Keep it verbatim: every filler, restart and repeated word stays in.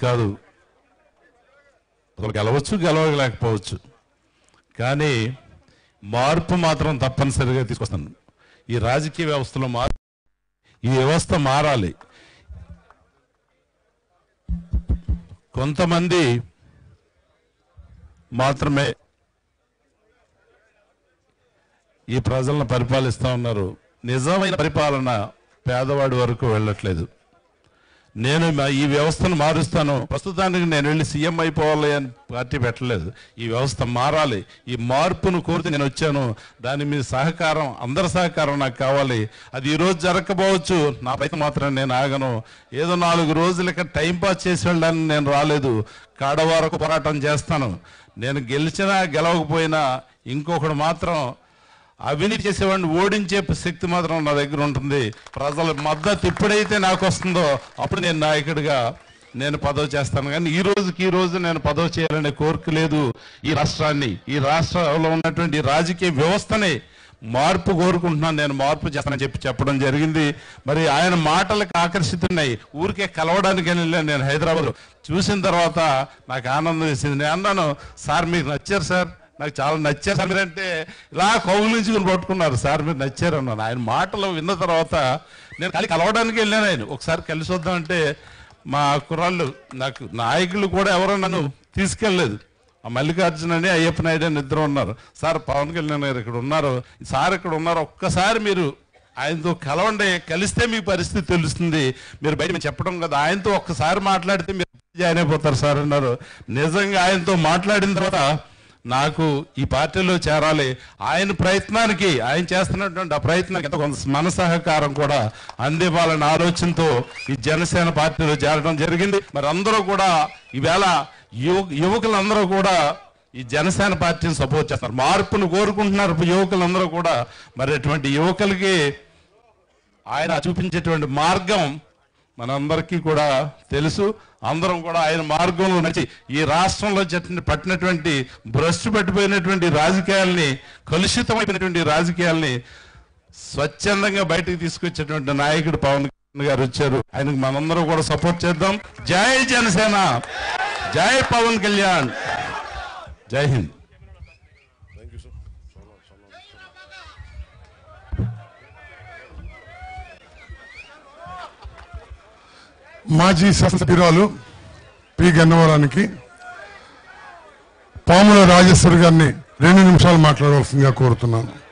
కాదు. గెలవచ్చు, గెలవలేకపోవచ్చు, కానీ మార్పు మాత్రం తప్పనిసరిగా తీసుకొస్తాను. ఈ రాజకీయ వ్యవస్థలో మార్పు, ఈ వ్యవస్థ మారాలి. కొంతమంది మాత్రమే ఈ ప్రజలను పరిపాలిస్తూ ఉన్నారు. నిజమైన పరిపాలన పేదవాడి వరకు వెళ్ళట్లేదు. నేను ఈ వ్యవస్థను మారుస్తాను, ప్రస్తుతానికి నేను వెళ్ళి సీఎం అయిపోవాలి అని పార్టీ పెట్టలేదు. ఈ వ్యవస్థ మారాలి, ఈ మార్పును కోరితే నేను వచ్చాను. దాని మీద సహకారం, అందరి సహకారం నాకు కావాలి. అది ఈరోజు జరగకపోవచ్చు, నా ప్రయత్నం మాత్రం నేను ఆగను. ఏదో నాలుగు రోజులు ఇక్కడ టైంపాస్ చేసి వెళ్ళడానికి నేను రాలేదు, కాడ వరకు పోరాటం చేస్తాను. నేను గెలిచినా గెలవకపోయినా ఇంకొకడు మాత్రం అవినీతి చేసేవాడిని ఓడించే శక్తి మాత్రం నా దగ్గర ఉంటుంది. ప్రజల మద్దతు ఎప్పుడైతే నాకు వస్తుందో అప్పుడు నేను నాయకుడిగా నేను పదవి చేస్తాను. కానీ ఈ రోజుకి ఈ రోజు నేను పదవి చేయాలనే కోరిక లేదు. ఈ రాష్ట్రాన్ని, ఈ రాష్ట్రంలో ఉన్నటువంటి రాజకీయ వ్యవస్థని మార్పు కోరుకుంటున్నాను, నేను మార్పు చేస్తానని చెప్పి చెప్పడం జరిగింది. మరి ఆయన మాటలకు ఆకర్షితున్నాయి. ఊరికే కలవడానికి వెళ్ళాను నేను హైదరాబాద్. చూసిన తర్వాత నాకు ఆనందం వేసింది. నేను అన్నాను, సార్ మీకు నచ్చారు సార్, నాకు చాలా నచ్చారు సార్ మీరంటే. ఇలా కౌగులించుకుని పట్టుకున్నారు, సార్ మీరు నచ్చారు అన్నాను. ఆయన మాటలు విన్న తర్వాత నేను కలిసి కలవడానికి వెళ్ళాను. ఆయన ఒకసారి కలిసి వద్దామంటే మా కుర్రాళ్ళు, నాకు నాయకులు కూడా ఎవరో నన్ను తీసుకెళ్ళలేదు. ఆ మల్లికార్జున అని అయ్యప్ప నాయుడు అని ఇద్దరు ఉన్నారు. సార్ పవన్ కళ్యాణ్ గారు ఇక్కడ ఉన్నారు, సార్ ఇక్కడ ఉన్నారు, ఒక్కసారి మీరు ఆయనతో కలవండి, కలిస్తే మీ పరిస్థితి తెలుస్తుంది. మీరు బయట మేము చెప్పడం కదా, ఆయనతో ఒక్కసారి మాట్లాడితే మీరు జాయిన్ అయిపోతారు సార్ అన్నారు. నిజంగా ఆయనతో మాట్లాడిన తర్వాత నాకు ఈ పార్టీలో చేరాలి, ఆయన ప్రయత్నానికి, ఆయన చేస్తున్నటువంటి ఆ ప్రయత్నానికి ఎంత కొంత మన సహకారం కూడా అందివ్వాలన్న ఆలోచనతో ఈ జనసేన పార్టీలో చేరడం జరిగింది. మరి అందరూ కూడా ఈవేళ యువ యువకులందరూ కూడా ఈ జనసేన పార్టీని సపోర్ట్ చేస్తారు, మార్పును కోరుకుంటున్నారు యువకులందరూ కూడా. మరి అటువంటి యువకులకి ఆయన చూపించేటువంటి మార్గం మనందరికీ కూడా తెలుసు. అందరం కూడా ఆయన మార్గంలో నడిచి ఈ రాష్ట్రంలో పట్టినటువంటి భ్రష్టు పట్టిపోయినటువంటి రాజకీయాల్ని, కలుషితమైనటువంటి రాజకీయాల్ని స్వచ్ఛందంగా బయటకు తీసుకొచ్చేటువంటి నాయకుడు పవన్ కళ్యాణ్ గారు వచ్చారు. ఆయనకు మనందరం కూడా సపోర్ట్ చేద్దాం. జై జనసేన, జై పవన్ కళ్యాణ్, జై హింద్. మాజీ శాసనసభ్యురాలు పి గన్నవరానికి పాముల రాజేశ్వరి గారిని రెండు నిమిషాలు మాట్లాడవలసిందిగా కోరుతున్నాను.